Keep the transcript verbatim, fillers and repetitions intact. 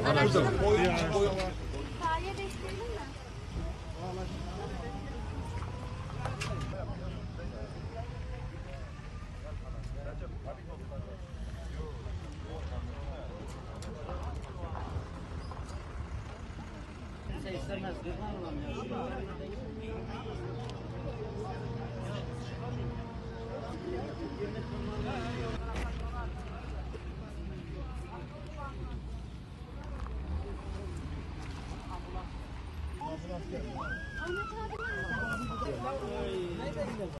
Araçta mı? Tarihe bekleyelim mi? Kimse istemez. Gırman olamıyor.